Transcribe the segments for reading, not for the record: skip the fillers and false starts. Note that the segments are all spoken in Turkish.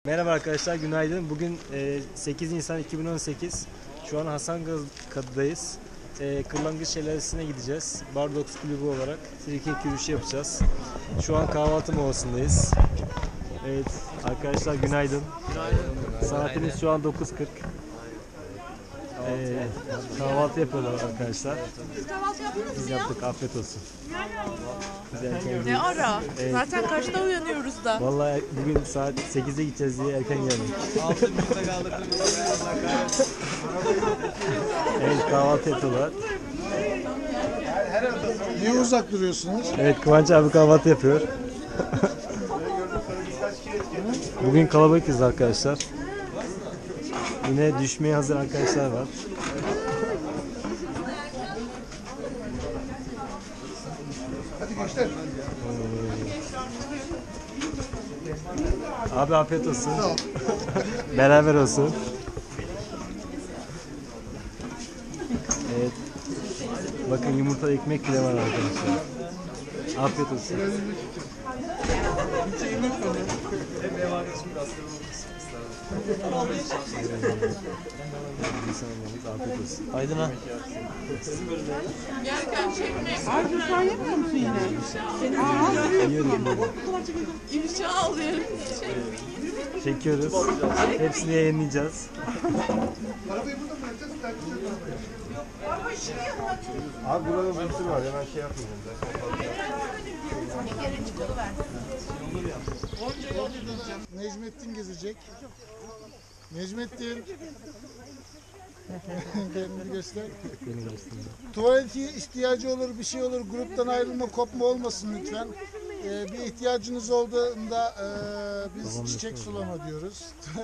Merhaba arkadaşlar, günaydın. Bugün 8 Nisan 2018. Şu an Hasankadı'dayız. Kırlangıç Şelalesi'ne gideceğiz. Bardoks Kulübü olarak frikik yürüyüşü yapacağız. Şu an kahvaltı molasındayız. Evet arkadaşlar, günaydın. Saatimiz şu an 9:40. Kahvaltı yapıyorlar arkadaşlar. Biz yaptık, afiyet olsun. Ne ara? Zaten kaçta uyanıyoruz da? Vallahi bugün saat 8'de gideceğiz diye erken geldik. Evet, kahvaltı yapıyorlar. Niye uzak duruyorsunuz? Evet, Kıvanç abi kahvaltı yapıyor. Bugün kalabalıkız arkadaşlar. Yine düşmeye hazır arkadaşlar var. Hadi gençler. Abi afiyet olsun. Beraber olsun. Evet. Bakın, yumurta ekmek bile var arkadaşlar. Afiyet olsun. Afiyet olsun. Aydın ha. Gelirken çekmek. Aydın sen yapmıyor musun yine? İfşa alıyorum. Çekiyoruz. Hepsini yayınlayacağız. Abi burada bir sürü var ya, ben şey yapmayacağım. Necmettin gezecek. Necmettin. Kendini göster. Tuvalet ihtiyacı olur, bir şey olur, gruptan ayrılma, kopma olmasın lütfen. Bir ihtiyacınız olduğunda biz çiçek sulama diyoruz.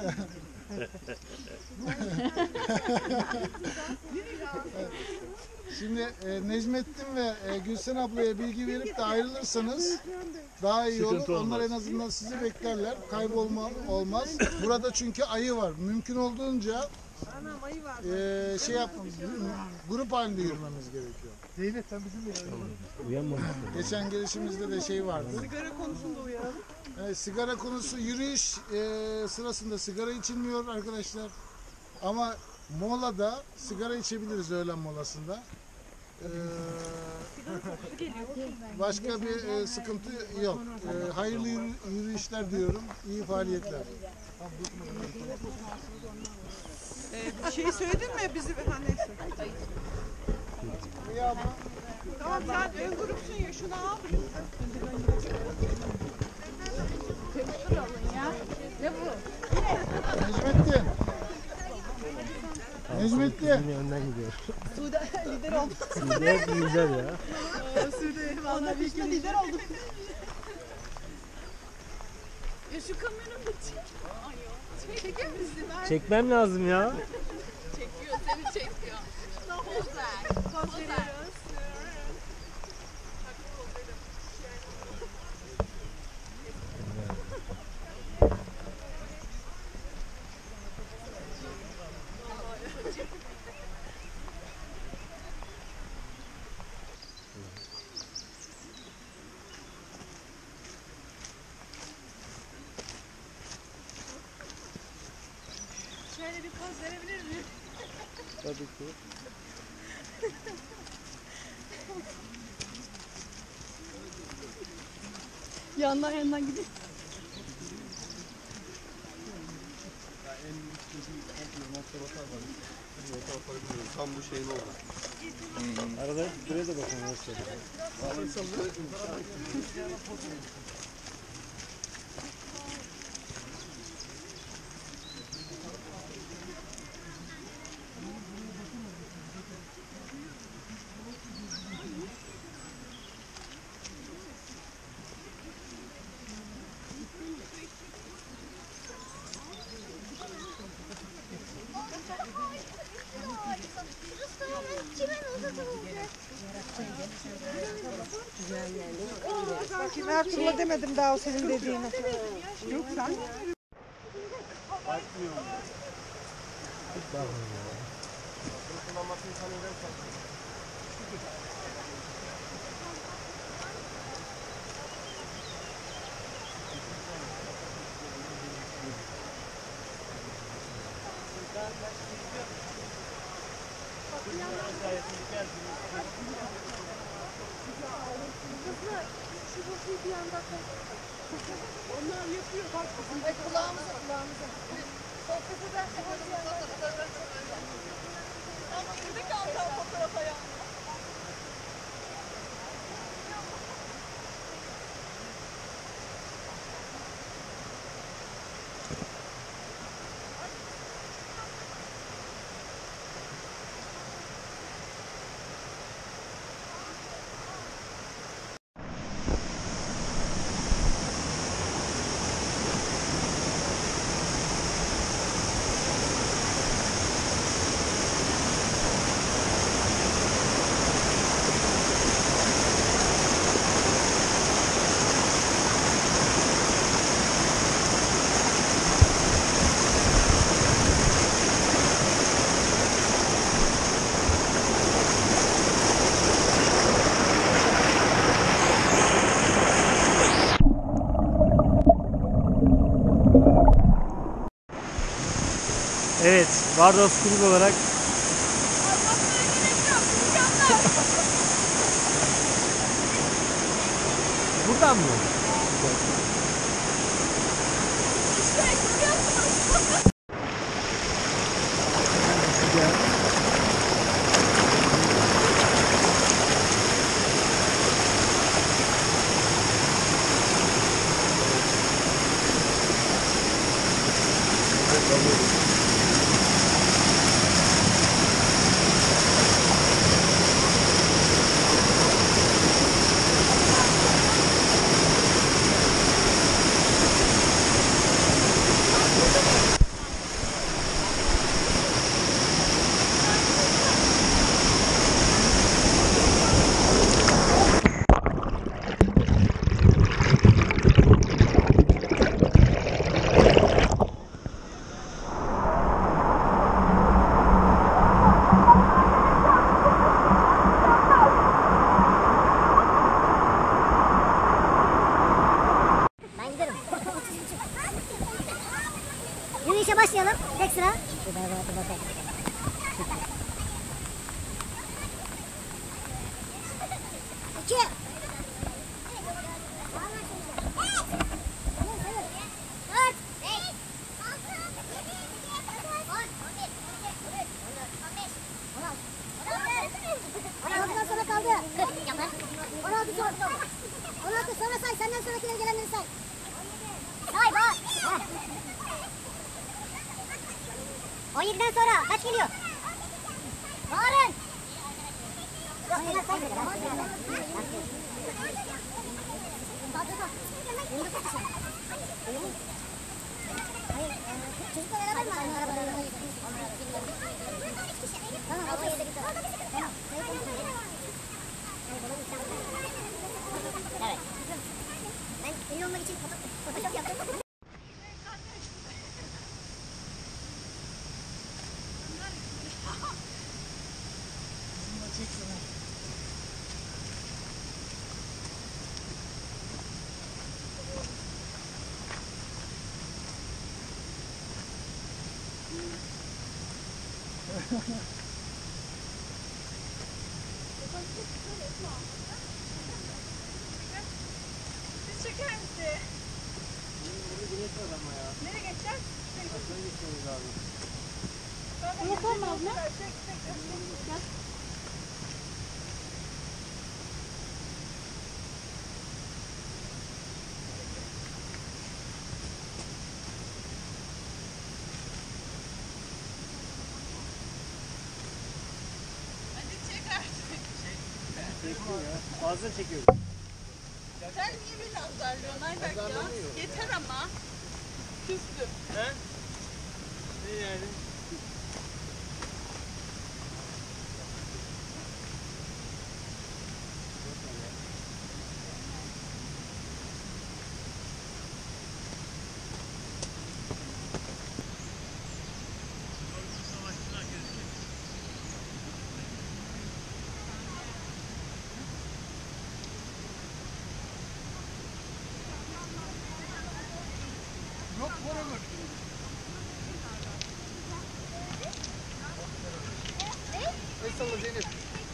Şimdi Necmettin ve Gülsen ablaya bilgi verip de ayrılırsanız daha iyi olur. Onlar en azından sizi beklerler. Kaybolma olmaz. Burada çünkü ayı var. Mümkün olduğunca şey yapmamız, grup halinde yürümemiz gerekiyor. Zeynep sen bizimle Uyanmamış. geçen gelişimizde de şey vardı. Sigara konusunda uyaralım. Evet, sigara konusu, yürüyüş sırasında sigara içilmiyor arkadaşlar. Ama molada sigara içebiliriz, öğlen molasında. Başka bir sıkıntı yok. Hayırlı yürüyüşler diyorum. İyi faaliyetler. Bir şey söyledin mi bizi? Ha neyse. Tamam sen ön grupsun ya, şunu al. Necmettin. Necmettin. Yine önden gidiyor. Sude lider oldu. Lider lider ya. Sude valla bir iki lider oldu. Ya şu kameranı çek. Ay ya. Çekiyor musun? Çekmem lazım ya. Çekiyor, seni çekiyor. Güzel. Poz veriyoruz. Şöyle bir poz verebilir miyim? Tabii ki. Yandan gidiyor. Tam bu şeyin oldu. Arada buraya da bakın. Bakayım Ertuğrul'a demedim daha o senin dediğini. Yok sen. Onlar yapıyor bak. Kulağımıza. Sohbet ederken Ama şuradaki altan fotoğrafa ya. Evet, Bardos Kulübü olarak buradan mı? İşte görüyorsunuz. Yürüyüşe başlayalım. Tek sıra. İki. Dört. Altıdan sonra kaldı. 16 sonra. 16 sonra say. Senden sonrakileri gelenleri say. Say bak. 17'den sonra kaç geliyor? Bağırın. Yok, bunlar saymıyor. Hayır, çocukla beraber mi aynı arabada? Tamam, altı yerde bir tane. Tamam. Evet. Ben ünlü olmak için Photoshop yaptım. Siz çeker misin? Nereye geçeceğiz? Yok olmaz mı? Hadi çek artık. Fazla çekiyorum. Sen niye beni azarlıyorsun Ayberk ya? Yeter ama. Küstüm. He? Ne yani? Yok forever. salla Zeynep.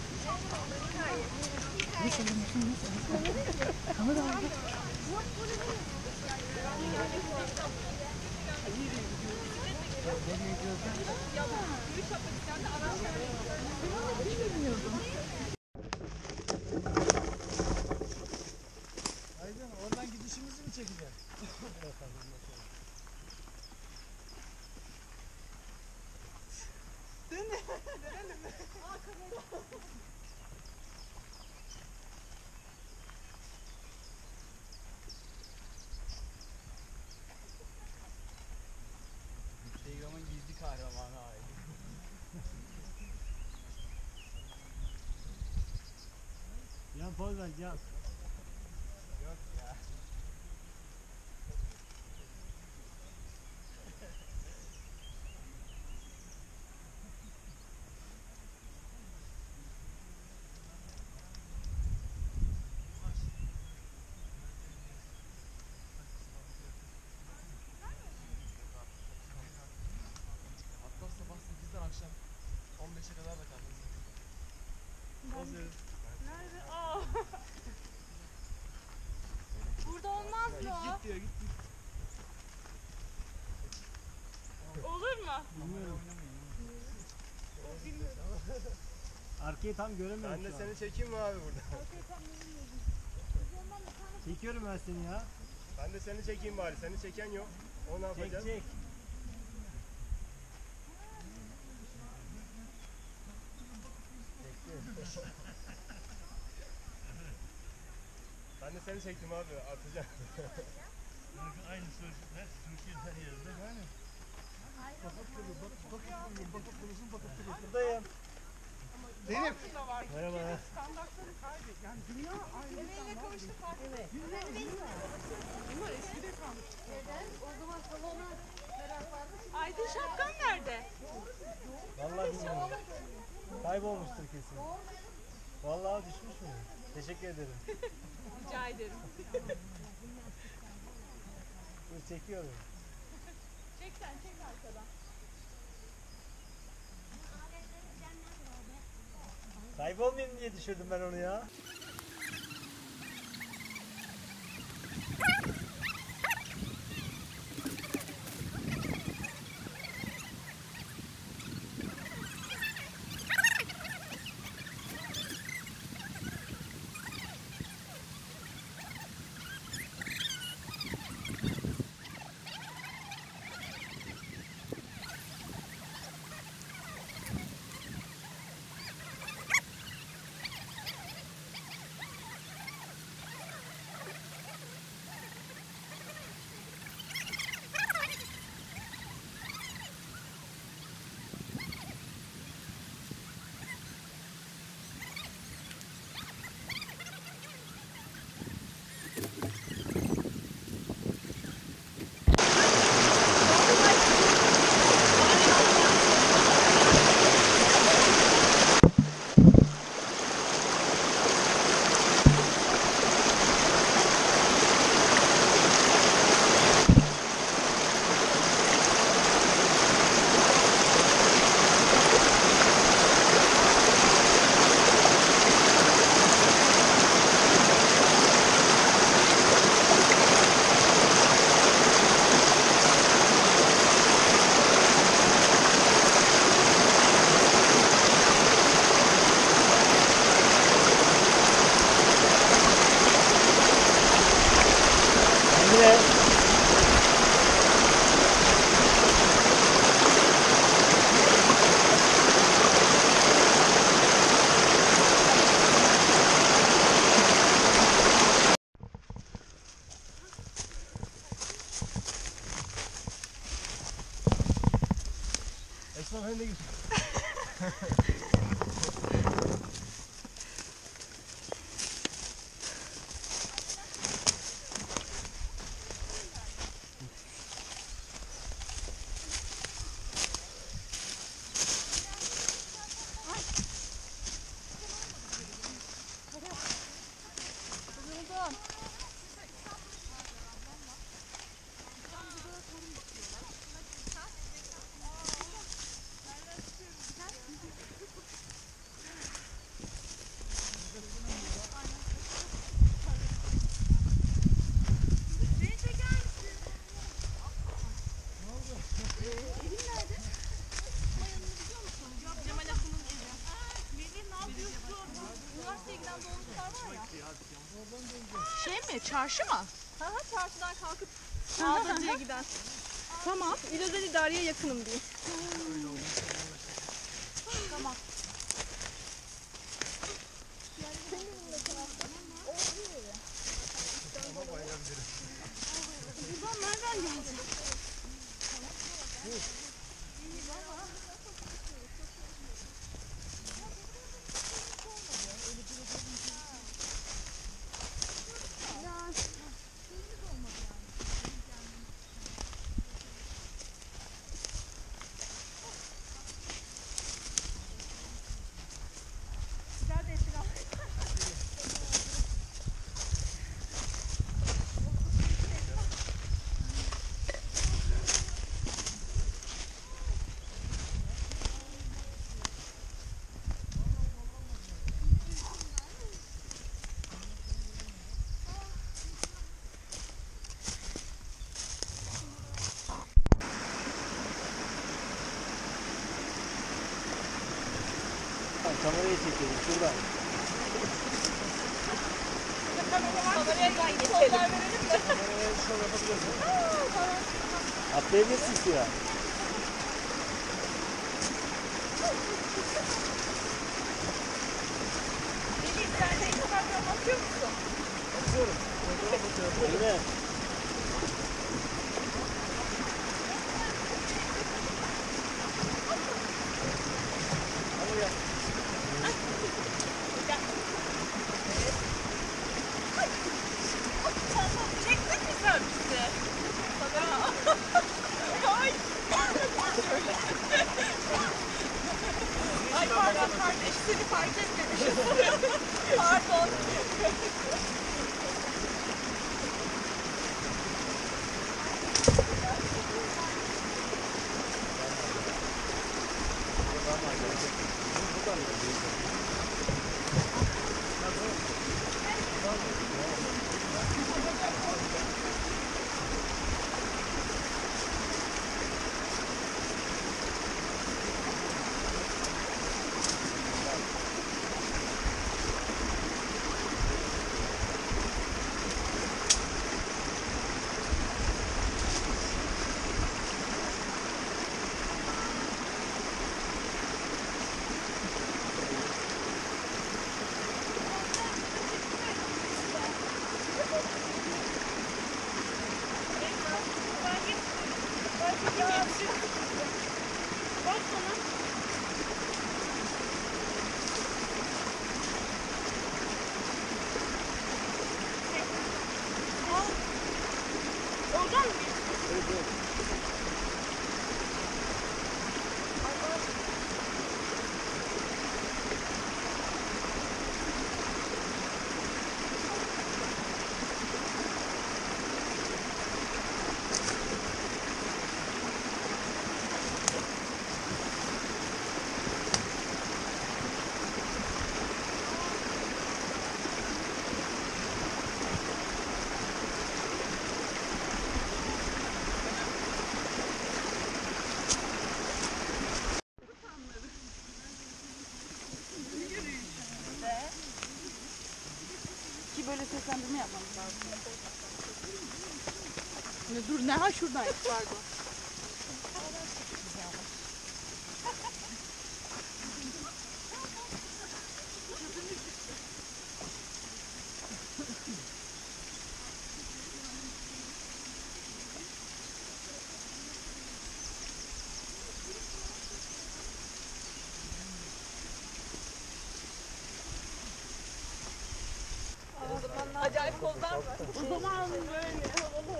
Aydın oradan gidişimizi mi çekeceğiz? Instagram'ın gizli kahramanı abi. Yan poz ver yan. Hatta sabah 8'den akşam 15'e kadar da kaldım. Nerede? Aa. Burada olmaz mı o? Git diyor git. Olur mu? Arkayı tam göremiyorum Ben de şu an. seni çekeyim mi abi burada? Çekiyorum ben seni ya. Ben de seni çekeyim bari. Seni çeken yok. O ne Çek yapacağız? çek. Ben de seni çektim abi. Atacağım. Aynı sözcükler Türkiye'nin her yerinde. Yani. Buradayım. Zeynep. Merhaba. Standartları kaybet. Yani dünya aynı standart. Evet. Bunlar eskide kalmış. Aydın şapkan nerede? Vallahi bilmiyorum. Kaybolmuştur kesin. Vallahi düşmüş mü? Teşekkür ederim. Rica ederim. Dur çekiyorum. Çek sen çek arkadan. Kaybolmayayım diye düşürdüm ben onu ya. Esma sen de git. mi? Çarşı mı? Ha, çarşıdan kalkıp Ağzıcı'ya giden. Tamam. İlözel İdare'ye yakınım diye. Tamam. Buradan nereden geldi? Kamerayı çekelim şuradan. Kameraya geçelim. Kameraya şöyle yapabiliyorsun. Atlayabilirsin suya. Peki sen de Instagram'dan bakıyor musun? Bakıyorum. Öyle. Hadi ya. Çektin mi sen bizi? Ay. Ay pardon kardeş seni fark etmemişim. Pardon. Oradan mı? Ki böyle seslendirme yapmamız lazım. Dur ne ha şuradan pardon. Acayip pozlar var. O zaman böyle.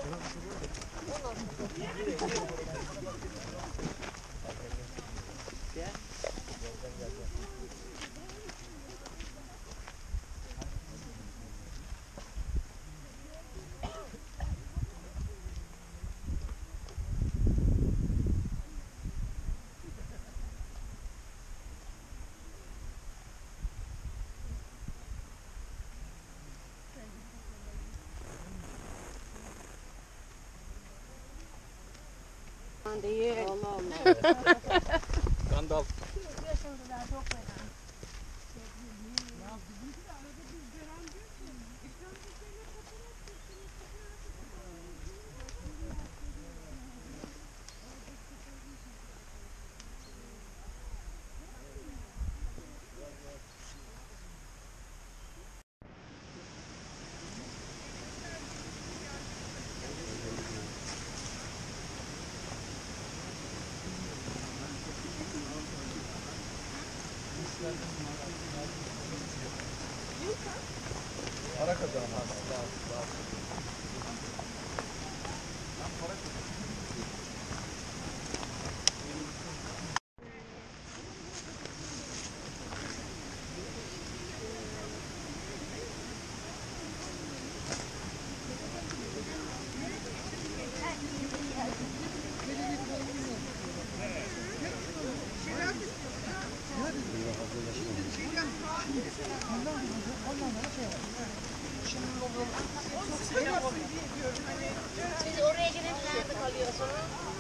Değil. Allah Allah. Gandalf. Para kazanamaz. Siz oraya gelince nerede kalıyorsunuz?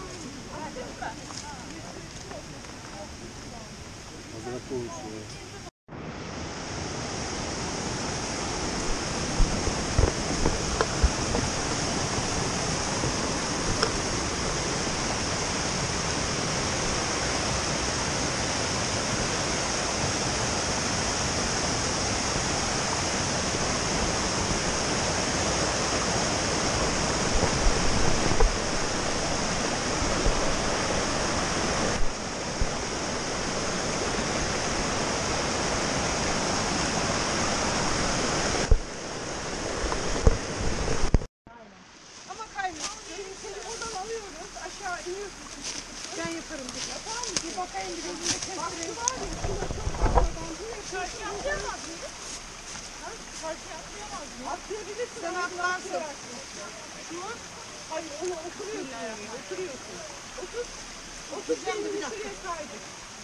Ama kaybettim. Seni oradan alıyoruz. Aşağı iniyorsun. Ben yaparım. Tamam mı? Bir bakayım bir gözümde kestireyim. Bak var ya. Karşı atlayamaz mıyız? Karşı atlayamaz mıyız? Atlayabilirsin. Sen atlarsın. Şu an? Hayır onu oturuyorsun. Oturuyorsun. Otur. Otur. Şimdi bir dakika. Kaydır.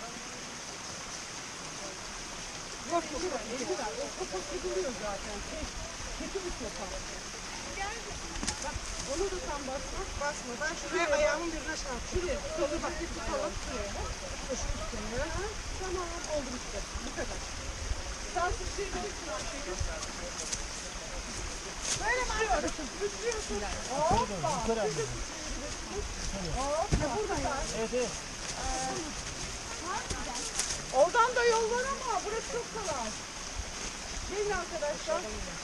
Yok yok. O kapak gidiyor zaten. Kötü bir sopa. Bak onu da tam basma. Basma. Ben şuraya ayağımın birine çarptım. Şuraya. Kolu bak bir tutalım. Şuraya. Şu üstüne. Tamam oldu işte. Bu kadar. Sen sıçrayabilirsin Ayşegül. Böyle mi arıyorsun? Üflüyorsun. Hoppa. Hoppa. Burada var. Evet. Oradan da yol var ama burası çok kolay. Gelin arkadaşlar.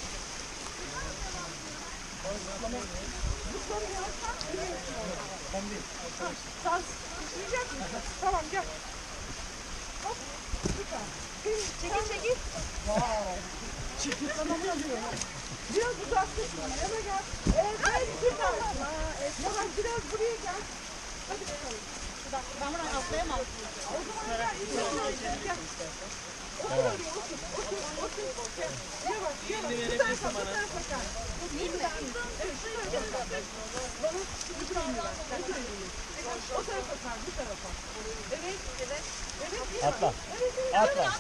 Yukarı yalsak iniyorsun oradan. Sen sıçrayacak mısın? Tamam gel. Hop. Süper. Çekil. Vay. Çekil sana mı yazıyorum? Biraz uzaklaşın. Yana gel. Evet süper. Yavaş biraz buraya gel. Hadi bakalım. Ben buradan atlayamam. O zaman gel. Otur oraya otur. Gel. Yavaş. Bu tarafa gel. Evet şu tarafa gel. Bana öbür elini ver. Öbür elini. O tarafa kal. Bu tarafa. Evet. Atla. Atla.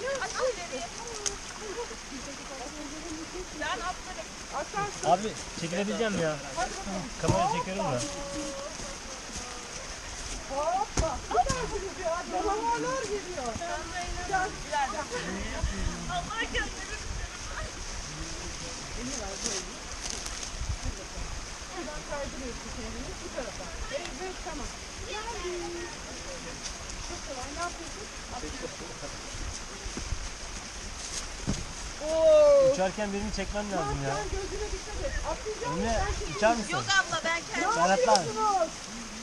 Ben atlarım. Atlarsın. Abi çekilebileceğim ya. Kamera çekiyorum da. Hoppa. Süpersiniz ya. Canavarlar geliyor. Gel. Allah gönderir. Buradan kaydırıyorsun kendini bu tarafa. Evet tamam. Çok kolay. Ne yapıyorsun? Oo. Uçarken birini çekmem lazım ya. Sen gözüne dikkat et. Atlayacağım mı? Emre Ben şimdi- uçar mısın? Yok abla ben kendim. Ne Ben atlarım. yapıyorsunuz?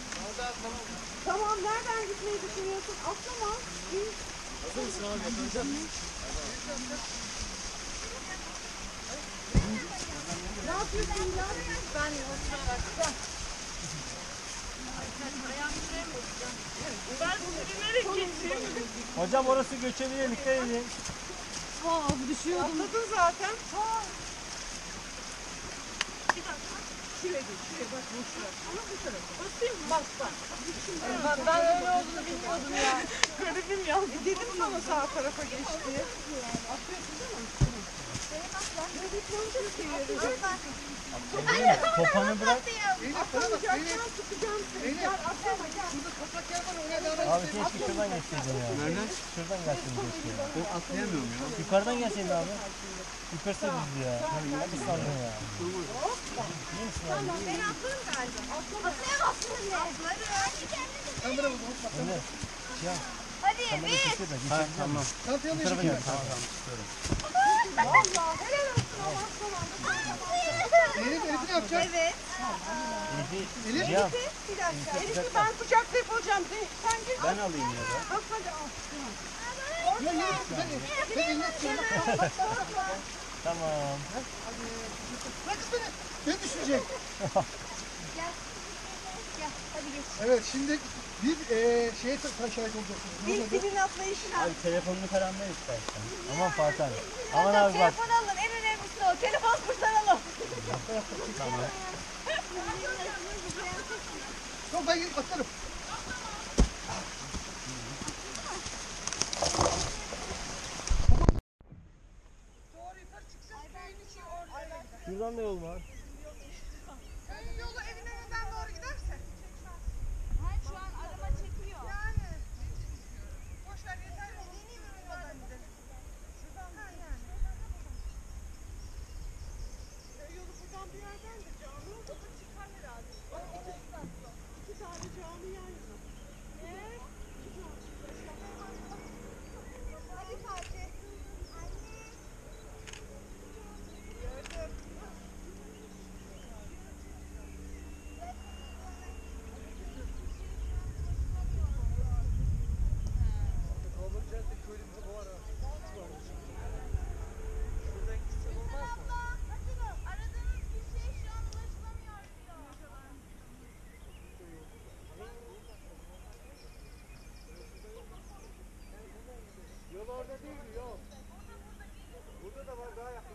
Tamam nereden gitmeyi düşünüyorsun? Atlama. İn. Hazır mısın abi? Atlayacak mısın? Ne yapıyorsun ya? Ben oturarak. Ben sürünerek geçeyim. Hocam orası göçebilir, dikkat edin. Atladın zaten. Şuraya geç. Şuraya bak boşver. Ama bu tarafa. Basayım mı? Bas. Ben öyle olduğunu bilmiyordum ya. Garibim ya. Dedim sana sağ tarafa geç diye. Atlıyorsun değil mi? Topanı bırak. Atlamayacaksan tutacağım seni. Gel atlama gel. Abi keşke şuradan geçseydin ya. Nereden? Şuradan gelseydin keşke ya. Ben atlayamıyorum ya. Yukarıdan gelseydin abi. Yukarısı da düzdü ya. Hadi sandın ya. İyi misin abi? Ben atlarım galiba. Atlayamazsınız ya. Atlarım. Emre. Şey al. Hadi Kamera bir. çekiyor da geçebilir tamam. Bu tarafa gel. Tamam. Valla helal olsun ama atlamadı. Evet. Elif'i. Cihan. Bir dakika. Elif'i ben kucaklayıp alacağım. Sen gir. Ben alayım ya da. Bak hadi al. Tamam. Bırak beni. Ne düşecek? Gel, hadi geç. Evet şimdi bir şeye taşarak olacaksınız. Ne oldu? Dilin atlayışına. Abi telefonunu falan ver istersen. Aman Fatih abi. Aman Zaten abi bak. telefon alın. En önemlisi o. Telefon kurtaralım. Tamam. Yok ben atarım. Doğru yukarı çıkacağız. Köyün içi orada. Şuradan da yol var. Köyün yolu evine neden doğru giderse. Şu an araba çekiyor. Yani. Boş ver yeter. Yoldan gidelim. Şuradan ha yani. Yolu buradan bir yerden de cami oldu da çıkar herhalde. Bak iki tane cami yan yana. Hadi Fatih. Gördüm. Aradığınız kişiye şu an ulaşılamıyor diyor. Yol orada değil mi? Yol. Burada da var daha yakın.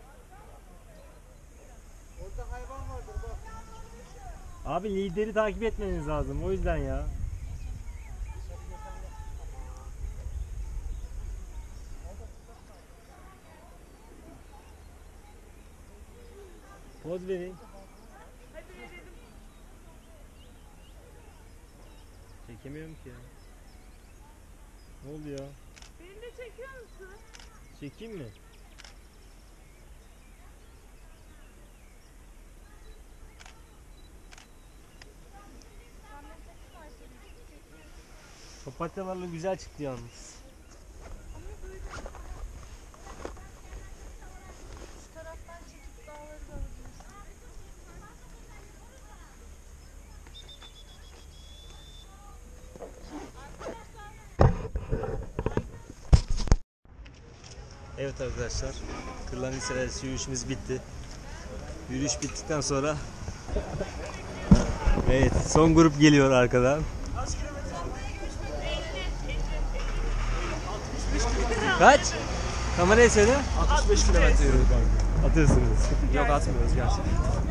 Orada hayvan vardır bak. Abi lideri takip etmeniz lazım o yüzden ya. Poz verin. Hadi verelim. Çekemiyorum ki ya. Ne oluyor? Beni de çekiyor musun? Çekeyim mi? Papatyalarla güzel çıktı yalnız. Şu taraftan çekip dağları da alabilirsin. Evet arkadaşlar, Kırlangıç Şelalesi yürüyüşümüz bitti. Yürüyüş bittikten sonra evet, son grup geliyor arkadan. Kaç? Kameraya söyle. 65 kilometre yürüdük abi. Atıyorsunuz. Yok atmıyoruz gerçekten.